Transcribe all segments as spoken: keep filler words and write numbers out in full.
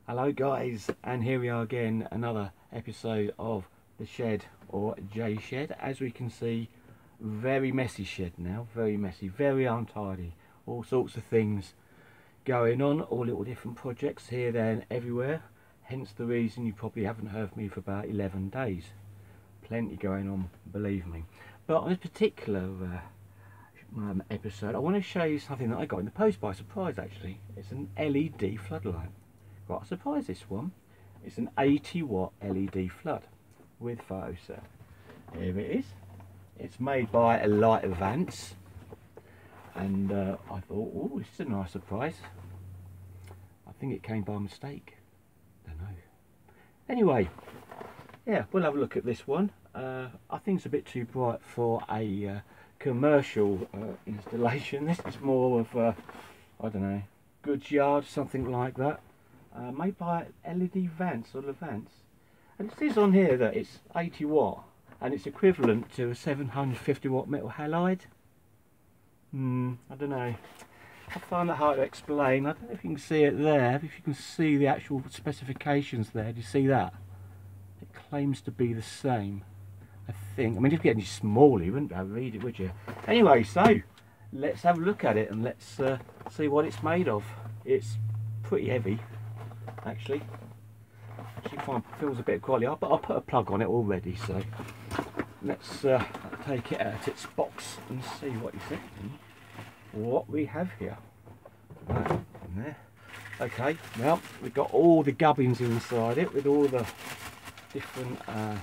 Hello guys, and here we are again, another episode of The Shed or J Shed. As we can see, very messy shed now, very messy, very untidy, all sorts of things going on, all little different projects here, there and everywhere, hence the reason you probably haven't heard from me for about eleven days. Plenty going on, believe me. But on this particular uh, um, episode, I want to show you something that I got in the post by surprise actually. It's an L E D floodlight. Quite a surprise this one. It's an eighty watt L E D flood with photocell. Here it is. It's made by a Light Advance, and uh, I thought, oh, this is a nice surprise. I think it came by mistake. Don't know. Anyway, yeah, we'll have a look at this one. Uh, I think it's a bit too bright for a uh, commercial uh, installation. This is more of a, I don't know, goods yard, something like that. Uh, made by L E D Vance or Levance, and it says on here that it's eighty watt and it's equivalent to a seven hundred fifty watt metal halide. Hmm, I don't know. I find that hard to explain. I don't know if you can see it there. If you can see the actual specifications there, do you see that? It claims to be the same, I think. I mean, if you get any smaller, you wouldn't be able to read it, would you? Anyway, so let's have a look at it and let's uh, see what it's made of. It's pretty heavy. Actually, actually fine, feels a bit of quality, but I'll put a plug on it already, so let's uh, take it out its box and see what you think. What we have here. Right, in there. Okay, well, we've got all the gubbins inside it with all the different, uh,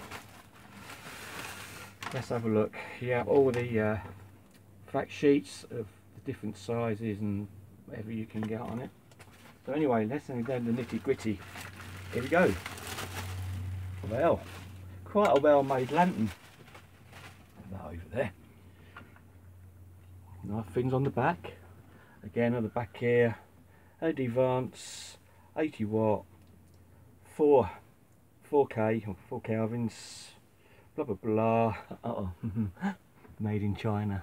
let's have a look. Yeah, all the uh, fact sheets of the different sizes and whatever you can get on it. So anyway, let's go down to the nitty gritty. Here we go. Well, quite a well made lantern. That over there. Nice things on the back. Again on the back here, L E D Vance, eighty watt, four, four K or four Kelvins, blah blah blah. Uh oh, made in China.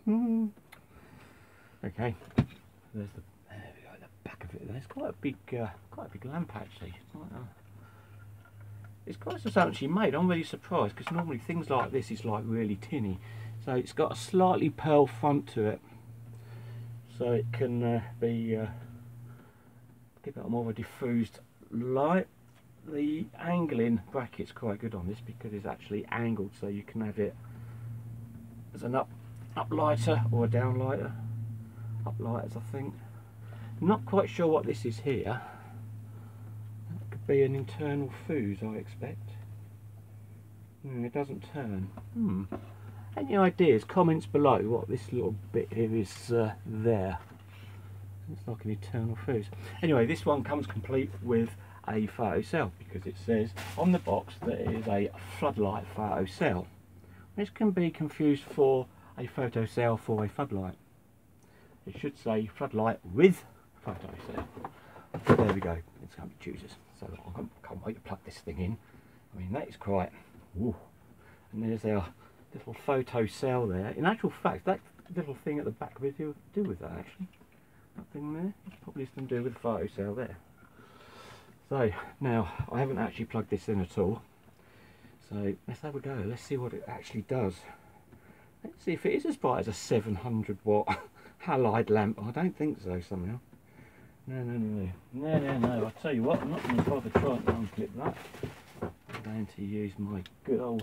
Okay, there's the. Back of it there. It's quite a big, uh, quite a big lamp actually. It's quite, uh, it's quite substantially made. I'm really surprised because normally things like this is like really tinny. So it's got a slightly pearl front to it, so it can uh, be uh, give it a more of a diffused light. The angling bracket's quite good on this because it's actually angled, so you can have it as an up up lighter or a down lighter. Up lighters, I think. Not quite sure what this is here. That could be an internal fuse, I expect. Mm, it doesn't turn. Hmm. Any ideas? Comments below what this little bit here is uh, there. It's like an internal fuse. Anyway, this one comes complete with a photocell because it says on the box that it is a floodlight photocell, which can be confused for a photocell for a floodlight. It should say floodlight with photocell. There we go. It's going to be choosers. So I can't, can't wait to plug this thing in. I mean, that is quite. Ooh. And there's our little photocell there. In actual fact, that little thing at the back with you do with that actually. That thing there. It's probably something to do with the photocell there. So now I haven't actually plugged this in at all. So let's have a go. Let's see what it actually does. Let's see if it is as bright as a seven hundred watt halide lamp. I don't think so somehow. No, no, no, no, no, no, I'll tell you what, I'm not going to bother trying to unclip that. I'm going to use my good old,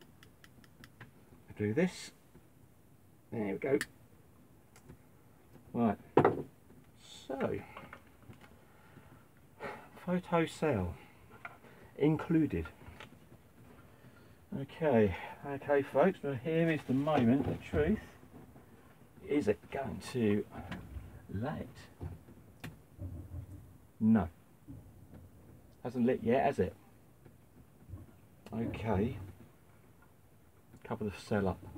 do this. There we go. Right, so, photocell included. Okay, okay folks, well here is the moment, the truth. Is it going to light? No. Hasn't lit yet, has it? Okay. Cover the cell up.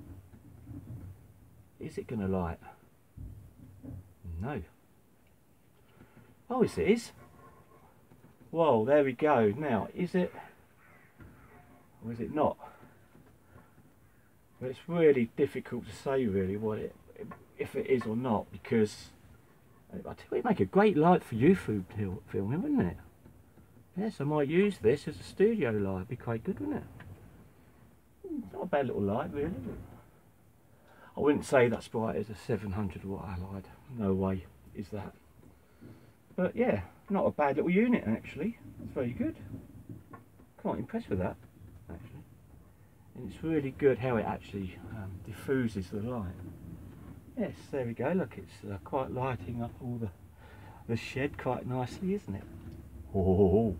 Is it going to light? No. Oh, yes it is. Whoa, there we go. Now, is it, or is it not? Well, it's really difficult to say really what it, if it is or not, because I tell you, it'd make a great light for YouTube filming, wouldn't it? Yes, I might use this as a studio light. It'd be quite good, wouldn't it? It's not a bad little light, really. I wouldn't say that's bright as a seven hundred watt halide. No way is that. But yeah, not a bad little unit actually. It's very good. Quite impressed with that actually. And it's really good how it actually um, diffuses the light. Yes, there we go. Look, it's uh, quite lighting up all the the shed quite nicely, isn't it? Oh,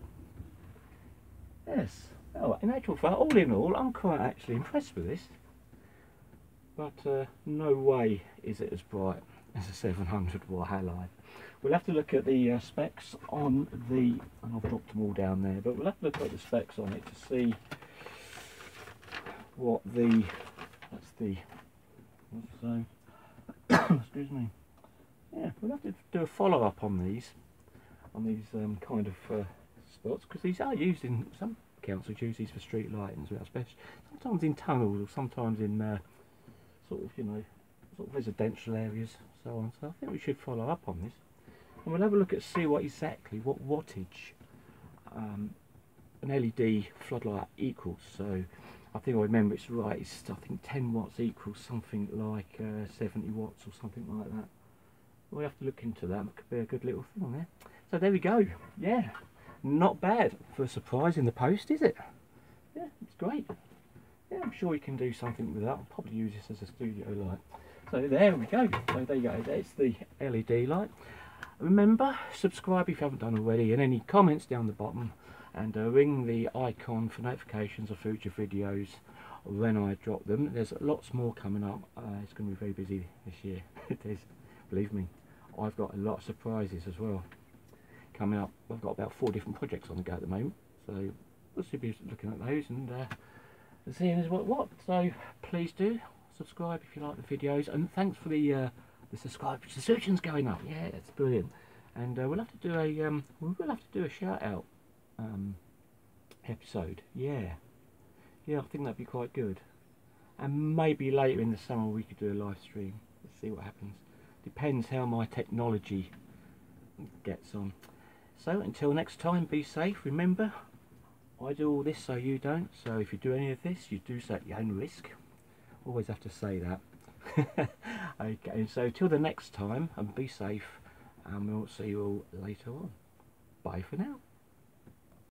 yes. Oh, in actual fact, all in all, I'm quite actually impressed with this. But uh, no way is it as bright as a seven hundred watt halide. We'll have to look at the uh, specs on the, and I've dropped them all down there, but we'll have to look at the specs on it to see what the, that's the, what's so, excuse me. Yeah, we'll have to do a follow up on these, on these um, kind of uh, spots, because these are used in, some councils use these for street lighting as well, especially sometimes in tunnels or sometimes in uh, sort of, you know, sort of residential areas, so on. So I think we should follow up on this, and we'll have a look at see what exactly what wattage um, an L E D floodlight equals. So I think I remember it's right. It's I think ten watts equals something like uh, seventy watts or something like that. We'll have to look into that. It could be a good little thing there. So there we go. Yeah, not bad for a surprise in the post, is it? Yeah, it's great. Yeah, I'm sure we can do something with that. I'll probably use this as a studio light. So there we go. So there you go. There's the L E D light. Remember, subscribe if you haven't done already, and any comments down the bottom, and uh, ring the icon for notifications of future videos when I drop them. There's lots more coming up. Uh, it's going to be very busy this year. It is, believe me. I've got a lot of surprises as well coming up. I've got about four different projects on the go at the moment, so we'll see be looking at those and uh, seeing as what what. So please do subscribe if you like the videos, and thanks for the uh, the subscribe subscriptions going up. Yeah, it's brilliant. And uh, we'll have to do a um, we'll have to do a shout out um, episode. Yeah, yeah, I think that'd be quite good. And maybe later in the summer we could do a live stream. Let's see what happens. Depends how my technology gets on. So until next time, be safe. Remember, I do all this so you don't. So if you do any of this, you do so at your own risk. Always have to say that. Okay, so till the next time, and be safe, and we'll see you all later on. Bye for now.